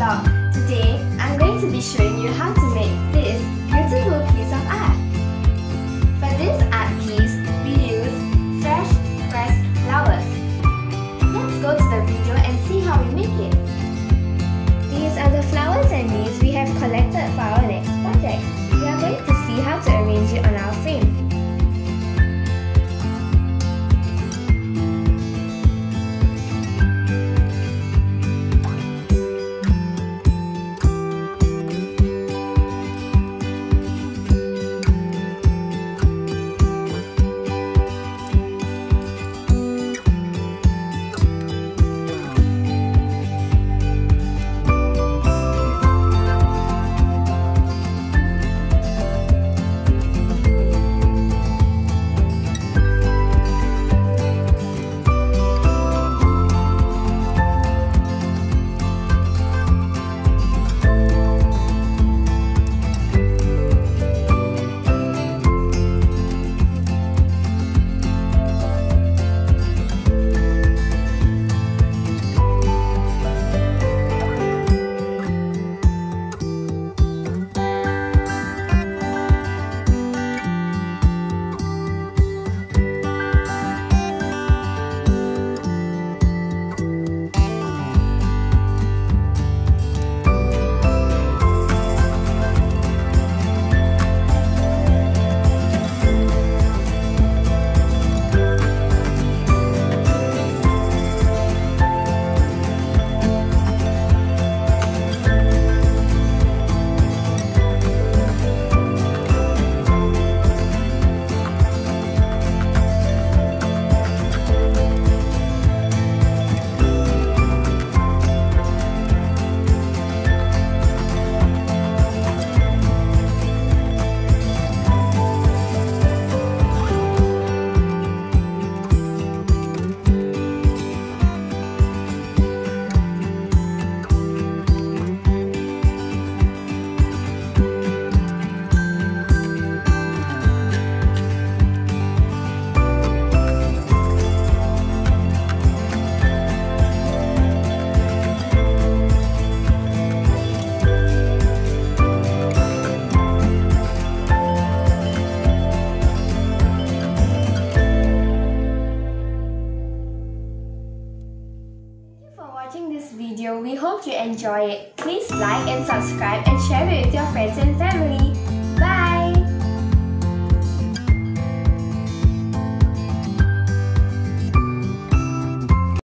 vlog. Today, I'm going to be showing you how to make this beautiful piece of art. For this art piece, we use fresh pressed flowers. Let's go to the video and see how we make it. These are the flowers and leaves we have collected for our next project. We are going to see how to arrange it on our frame. Watching this video, we hope you enjoy it. Please like and subscribe and share it with your friends and family.